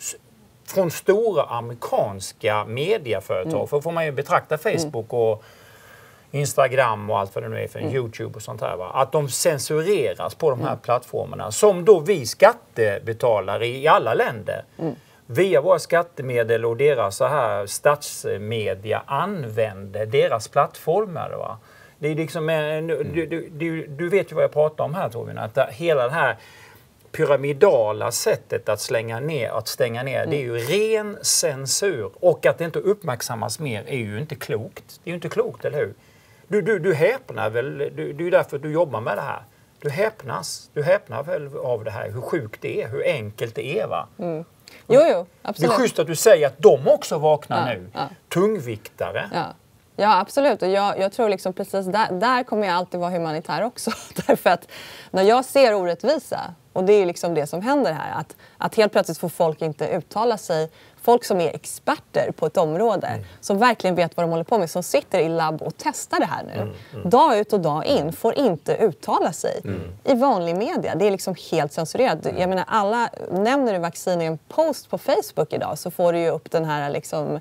från stora amerikanska mediaföretag. Mm. För får man ju betrakta Facebook och Instagram och allt vad det nu är för mm. YouTube och sånt här. Va? Att de censureras på de här mm. plattformarna som då vi skattebetalare i alla länder mm. via våra skattemedel och deras så här statsmedia använder deras plattformar. Va? Det är liksom, mm. du, du, du, du vet ju vad jag pratar om här, Torbjörn, att det, hela det här pyramidala sättet att slänga ner, att stänga ner, mm. det är ju ren censur. Och att det inte uppmärksammas mer är ju inte klokt. Det är ju inte klokt, eller hur? Du, du, du häpnar väl, du, det är ju därför du jobbar med det här. Du häpnas, du häpnar väl av det här, hur sjukt det är, hur enkelt det är, va? Mm. Jo, jo, absolut. Det är schysst att du säger att de också vaknar ja, nu. Ja. Tungviktare. Ja. Ja, absolut. Och jag, jag tror liksom precis där, där kommer jag alltid vara humanitär också. Därför att när jag ser orättvisa, och det är liksom det som händer här, att, att helt plötsligt får folk inte uttala sig. Folk som är experter på ett område, mm. som verkligen vet vad de håller på med, som sitter i labb och testar det här nu. Mm, mm. Dag ut och dag in får inte uttala sig mm. i vanlig media. Det är liksom helt censurerat. Mm. Jag menar, alla, nämner du vaccin i en post på Facebook idag så får du ju upp den här liksom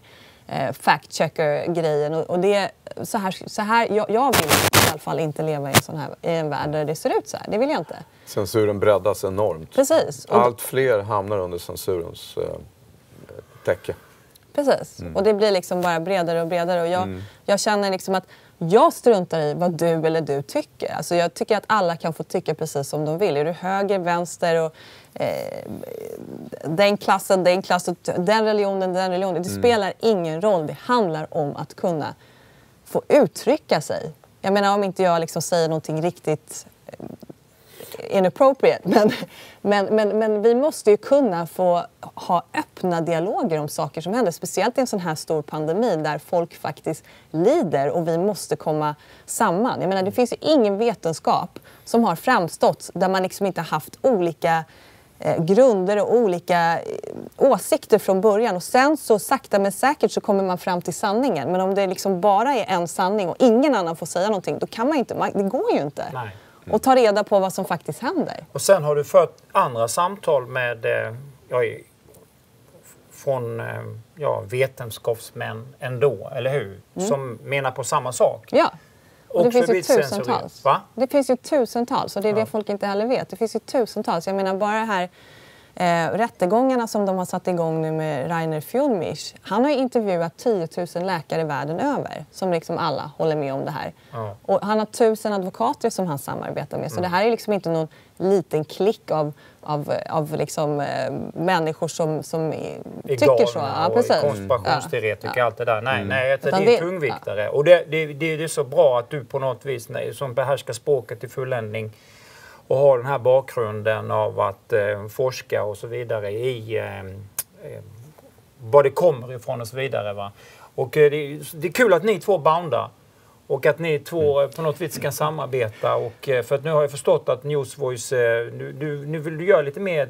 fact-checker-grejen och, och det så här, så här jag, jag vill i alla fall inte leva i en sån här i en värld där det ser ut så här. Det vill jag inte. Censuren breddas enormt. Precis. Och allt fler hamnar under censurens eh, täcke. Precis. Mm. Och det blir liksom bara bredare och bredare och jag, mm. jag känner liksom att jag struntar i vad du eller du tycker. Alltså jag tycker att alla kan få tycka precis som de vill. Är du höger, vänster och eh, den klassen, den klassen, den religionen, den religionen. Det mm. spelar ingen roll. Det handlar om att kunna få uttrycka sig. Jag menar om inte jag liksom säger någonting riktigt inappropriate. Men, men, men, men vi måste ju kunna få ha öppna dialoger om saker som händer. Speciellt i en sån här stor pandemi där folk faktiskt lider och vi måste komma samman. Jag menar det finns ju ingen vetenskap som har framstått där man liksom inte har haft olika eh, grunder och olika eh, åsikter från början. Och sen så sakta men säkert så kommer man fram till sanningen. Men om det liksom bara är en sanning och ingen annan får säga någonting, då kan man inte, man, det går ju inte. Nej. Mm. Och ta reda på vad som faktiskt händer. Och sen har du fört andra samtal med eh, ja, från eh, ja, vetenskapsmän ändå, eller hur? Mm. Som menar på samma sak. Ja, och och det finns ju tusentals. Va? Det finns ju tusentals och det är ja. det folk inte heller vet. Det finns ju tusentals. Jag menar bara det här eh, rättegångarna som de har satt igång nu med Rainer Fjundmisch. Han har ju intervjuat tio tusen läkare världen över som liksom alla håller med om det här. Ja. Och han har tusen advokater som han samarbetar med. Så mm. det här är liksom inte någon liten klick av, av, av liksom, eh, människor som, som är, tycker så. Ja, och precis. konspirationsteoretiker ja. allt det där. Nej, mm. nej det är tungviktare. Ja. Och det, det, det, det är så bra att du på något vis nej, som behärskar språket i fulländning och har den här bakgrunden av att eh, forska och så vidare i eh, eh, var det kommer ifrån och så vidare. Va? Och eh, det, det är kul att ni två boundar och att ni två mm. på något vis kan samarbeta. Och, eh, för att nu har jag förstått att NewsVoice, eh, nu, nu, nu vill du göra lite mer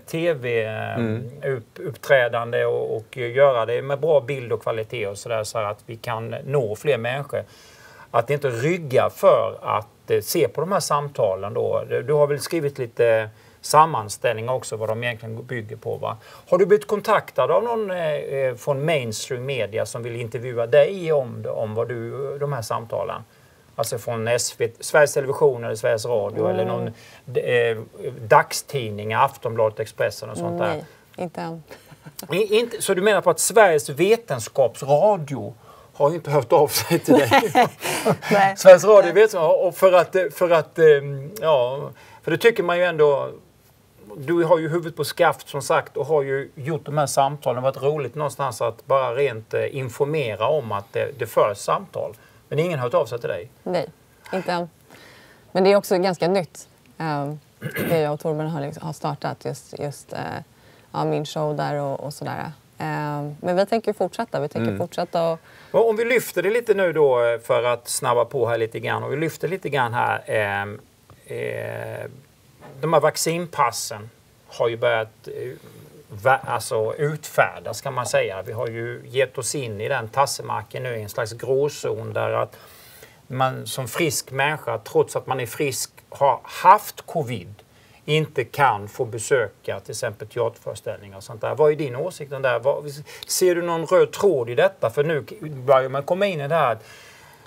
tv-uppträdande eh, mm. och, och göra det med bra bild och kvalitet och sådär så att vi kan nå fler människor. Att inte rygga för att se på de här samtalen då. Du har väl skrivit lite sammanställningar också vad de egentligen bygger på, va? Har du blivit kontaktad av någon eh, från mainstream media som vill intervjua dig om, om vad du, de här samtalen? Alltså från S V T, Sveriges Television eller Sveriges Radio mm. eller någon eh, dagstidning, Aftonbladet, Expressen och sånt Nej, där? Nej, inte än. I, inte, så du menar på att Sveriges vetenskapsradio har inte hört av sig till dig? Nej. Sveriges Radio vet och för att, för att, ja, för det tycker man ju ändå, du har ju huvudet på skaft som sagt och har ju gjort de här samtalen. Det har varit roligt någonstans att bara rent informera om att det, det förs samtal. Men ingen har hört av sig till dig? Nej, inte än. Men det är också ganska nytt. Um, det jag och Torbjörn har, liksom, har startat just, just uh, ja, min show där och, och sådär. Um, men vi tänker fortsätta. Vi tänker mm. fortsätta och... och om vi lyfter det lite nu då för att snabba på här lite grann. Och vi lyfter lite grann här. Eh, eh, de här vaccinpassen har ju börjat eh, va, alltså utfärdas kan man säga. Vi har ju gett oss in i den tassemarken nu i en slags gråzon där att man som frisk människa, trots att man är frisk, har haft covid, inte kan få besöka till exempel teaterföreställningar och sånt där. Vad är din åsikt om det där? Ser du någon röd tråd i detta? För nu börjar man komma in i det här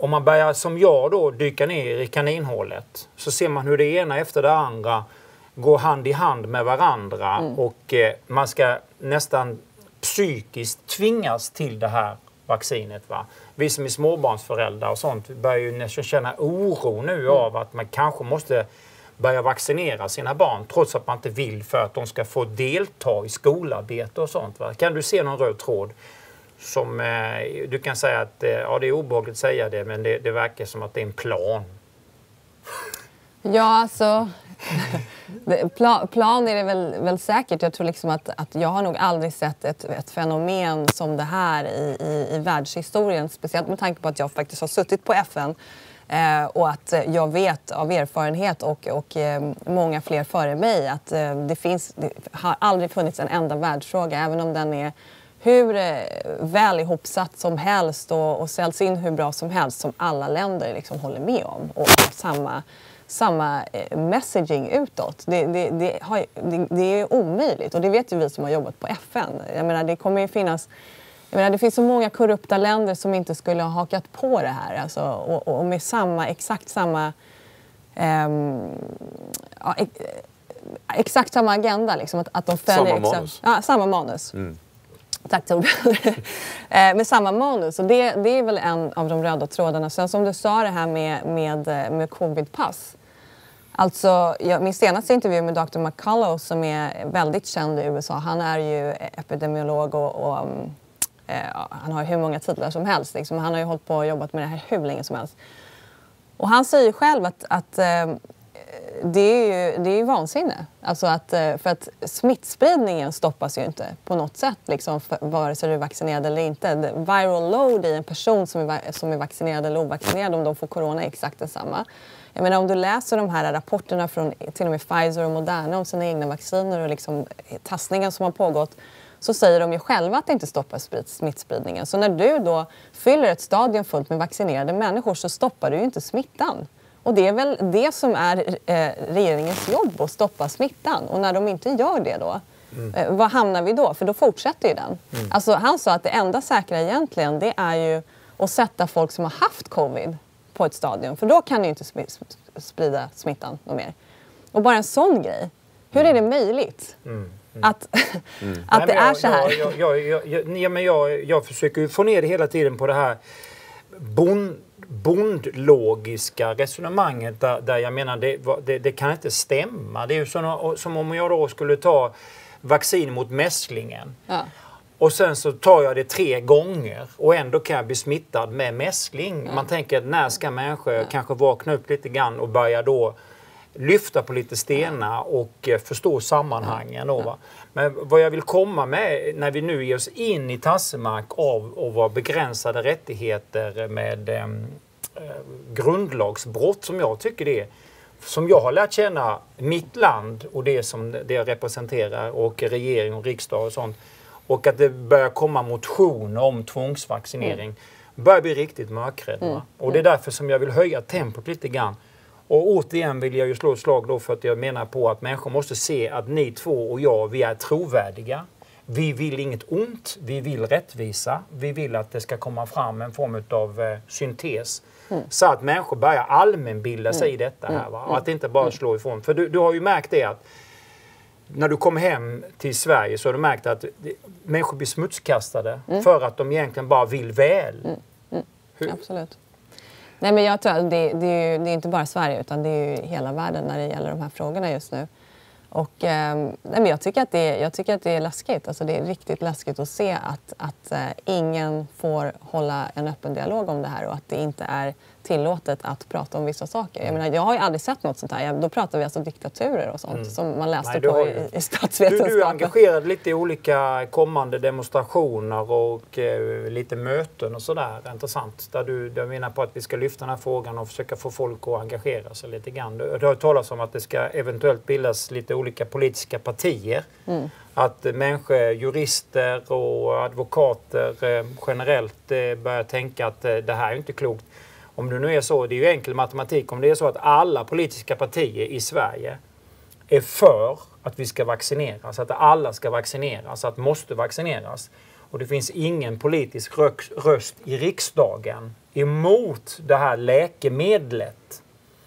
om man börjar som jag då dyka ner i kaninhålet så ser man hur det ena efter det andra går hand i hand med varandra mm. och eh, man ska nästan psykiskt tvingas till det här vaccinet. Va? Vi som är småbarnsföräldrar och sånt börjar ju nästan känna oro nu mm. av att man kanske måste börja vaccinera sina barn trots att man inte vill för att de ska få delta i skolarbete och sånt. Va? Kan du se någon röd tråd som eh, du kan säga att eh, ja, det är obehagligt att säga det men det, det verkar som att det är en plan? Ja, alltså plan, plan är det väl, väl säkert. Jag tror liksom att, att jag har nog aldrig sett ett, ett fenomen som det här i, i, i världshistorien. Speciellt med tanke på att jag faktiskt har suttit på F N eh, och att jag vet av erfarenhet och, och eh, många fler före mig att eh, det, finns, det har aldrig funnits en enda världsfråga, även om den är hur eh, väl ihopsatt som helst och, och säljs in hur bra som helst, som alla länder liksom håller med om och har samma samma eh, messaging utåt. Det, det, det, har, det, det är omöjligt och det vet ju vi som har jobbat på F N. Jag menar, det kommer ju finnas, jag menar, det finns så många korrupta länder som inte skulle ha hakat på det här. Alltså, och, och med samma, exakt samma ehm, ja, ex, exakt samma agenda. Liksom, att, att de följer samma exakt, manus. Ja, samma manus. Mm. Tack Torbjörn. eh, med samma manus. Och det, det är väl en av de röda trådarna. Sen som du sa det här med, med, med covid-pass. Alltså, jag, min senaste intervju med doktor McCullough som är väldigt känd i U S A. Han är ju epidemiolog och, och eh, han har hur många titlar som helst. Liksom. Han har ju hållit på och jobbat med det här hur länge som helst. Och han säger ju själv att, att eh, det är ju det är ju vansinne. Alltså att, för att smittspridningen stoppas ju inte på något sätt. Liksom, för, vare sig du är vaccinerad eller inte. The viral load i en person som är, som är vaccinerad eller ovaccinerad om de får corona är exakt detsamma. Jag menar, om du läser de här rapporterna från till och med Pfizer och Moderna om sina egna vacciner och liksom testningen som har pågått, så säger de ju själva att det inte stoppar smittspridningen. Så när du då fyller ett stadion fullt med vaccinerade människor så stoppar du ju inte smittan. Och det är väl det som är eh, regeringens jobb, att stoppa smittan. Och när de inte gör det då, mm. eh, vad hamnar vi då? För då fortsätter ju den. Mm. Alltså han sa att det enda säkra egentligen, det är ju att sätta folk som har haft covid på ett stadion. För då kan ju inte sprida smittan något mer. Och bara en sån grej. Hur är det möjligt? Mm. Mm. Att, mm. att Nej, det är jag, så här? Jag, jag, jag, jag, ja, men jag, jag försöker få ner det hela tiden på det här bond, bondlogiska resonemanget där, där jag menar det, det, det kan inte stämma. Det är ju som, som om jag då skulle ta vaccin mot mässlingen. Ja. Och sen så tar jag det tre gånger och ändå kan jag bli smittad med mässling. Ja. Man tänker, när ska människor ja. kanske vakna upp lite grann och börja då lyfta på lite stenar och förstå sammanhangen. Ja. Va? Men vad jag vill komma med när vi nu ger oss in i tassemark av att vara begränsade rättigheter med eh, grundlagsbrott som jag tycker det är. Som jag har lärt känna mitt land och det som det jag representerar och regering och riksdag och sånt. Och att det börjar komma motioner om tvångsvaccinering. Mm. Börjar bli riktigt mörkrädd. Mm. Och det är därför som jag vill höja tempot lite grann. Och återigen vill jag ju slå ett slag då för att jag menar på att människor måste se att ni två och jag, vi är trovärdiga. Vi vill inget ont, vi vill rättvisa. Vi vill att det ska komma fram en form av eh, syntes. Mm. Så att människor börjar allmänbilda sig mm. i detta här. Va? Och att det inte bara slår ifrån. För du, du har ju märkt det att när du kommer hem till Sverige så har du märkt att det, människor blir smutskastade mm. för att de egentligen bara vill väl. Mm. Mm. Absolut. Nej, men jag tror att det, det, är ju, det är inte bara Sverige utan det är ju hela världen när det gäller de här frågorna just nu. Och eh, nej, men jag, tycker att det, jag tycker att det är läskigt. Alltså det är riktigt läskigt att se att, att eh, ingen får hålla en öppen dialog om det här och att det inte är tillåtet att prata om vissa saker. Jag menar, jag har ju aldrig sett något sånt här. Då pratar vi alltså diktaturer och sånt mm. som man läste Nej, på ju, i, i statsvetenskapen. Du, du är engagerad lite i olika kommande demonstrationer och eh, lite möten och sådär. Intressant. Där du, där menar på att vi ska lyfta den här frågan och försöka få folk att engagera sig lite grann. Du, du har talat om att det ska eventuellt bildas lite olika politiska partier. Mm. Att människor, jurister och advokater eh, generellt eh, börjar tänka att eh, det här är inte klokt. Om det nu är så, det är ju enkel matematik, om det är så att alla politiska partier i Sverige är för att vi ska vaccineras, att alla ska vaccineras, att måste vaccineras. och det finns ingen politisk röst i riksdagen emot det här läkemedlet,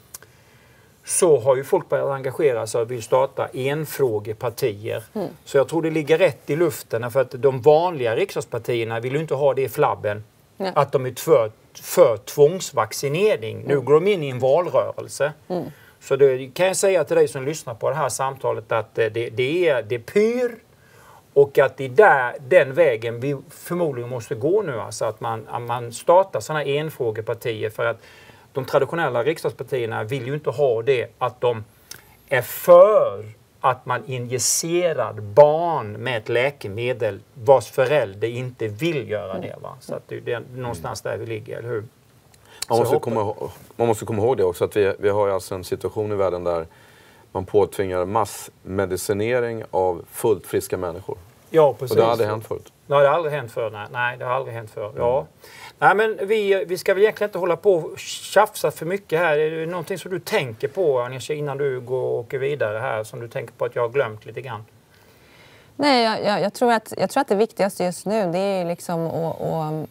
så har ju folk börjat engagera sig och vill starta enfrågepartier. Mm. Så jag tror det ligger rätt i luften, för att de vanliga riksdagspartierna vill ju inte ha det i flabben. Nej. Att de är för, för tvångsvaccinering. Mm. Nu går de in i en valrörelse. Mm. Så det kan jag säga till dig som lyssnar på det här samtalet att det, det, är, det är pyr, och att det är där, den vägen vi förmodligen måste gå nu. Alltså att man, att man startar sådana enfrågepartier, för att de traditionella riksdagspartierna vill ju inte ha det, att de är för att man injicerar barn med ett läkemedel vars förälder inte vill göra det. Va? Så att det är någonstans där vi ligger, eller hur? Man måste, komma ihåg, man måste komma ihåg det också, att vi, vi har alltså en situation i världen där man påtvingar massmedicinering av fullt friska människor. Ja, precis. Och det har aldrig hänt förut. Nej, det har aldrig hänt förr. Nej, nej det har aldrig hänt förr. Ja. Mm. Nej, men vi, vi ska väl egentligen inte hålla på och tjafsa för mycket här. Är det någonting som du tänker på, Agnieszka, innan du går och åker vidare här, som du tänker på att jag har glömt lite grann? Nej, jag, jag, jag, tror, att, jag tror att det viktigaste just nu, det är liksom att, att,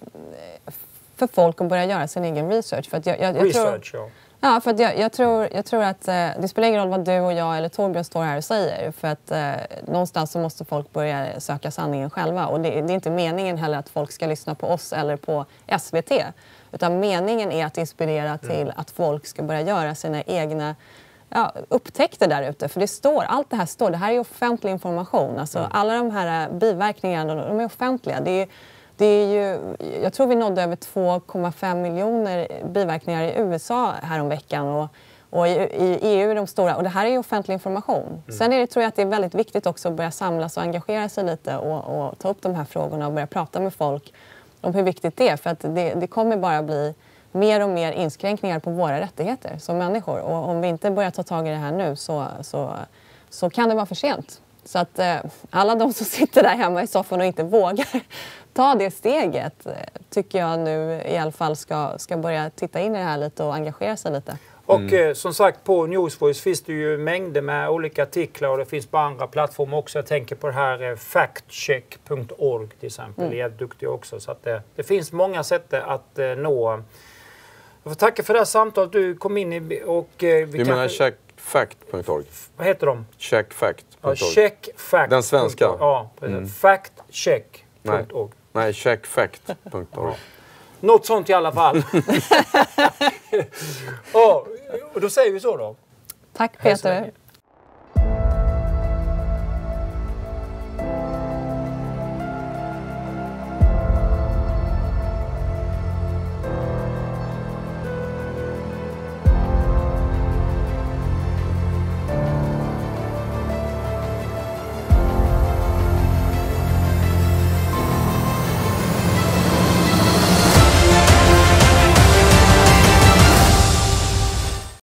för folk att börja göra sin egen research. För att jag, jag, jag research, tror, ja. Ja, för att jag, jag, tror, jag tror att eh, det spelar ingen roll vad du och jag eller Torbjörn står här och säger. För att eh, någonstans så måste folk börja söka sanningen själva. Och det, det är inte meningen heller att folk ska lyssna på oss eller på S V T. Utan meningen är att inspirera till mm. att folk ska börja göra sina egna ja, upptäckter där ute. För det står, allt det här står, det här är offentlig information. Alltså mm. alla de här biverkningarna, de är offentliga. Det är, Det är ju, jag tror vi nådde över två komma fem miljoner biverkningar i U S A häromveckan, och, och i, i E U är de stora. Och det här är ju offentlig information. Mm. Sen är det, tror jag att det är väldigt viktigt också att börja samlas och engagera sig lite och, och ta upp de här frågorna och börja prata med folk om hur viktigt det är. För att det, det kommer bara bli mer och mer inskränkningar på våra rättigheter som människor. Och om vi inte börjar ta tag i det här nu så, så, så kan det vara för sent. Så att eh, alla de som sitter där hemma i soffan och inte vågar ta det steget, tycker jag nu i alla fall ska, ska börja titta in i det här lite och engagera sig lite. Och mm. eh, som sagt, på NewsVoice finns det ju mängder med olika artiklar, och det finns på andra plattformar också. Jag tänker på det här eh, factcheck punkt org till exempel. Mm. Det är duktiga också. Så att, eh, det finns många sätt att eh, nå. Jag får tacka för det här samtalet du kom in i. Och, eh, vi du menar check fact punkt org? Vad heter de? checkfact punkt org. Ja, checkfact. Den svenska? Ja, precis. Mm. factcheck punkt org. Nej, checkfact punkt org. Något sånt i alla fall. Ja, och då säger vi så då. Tack Peter.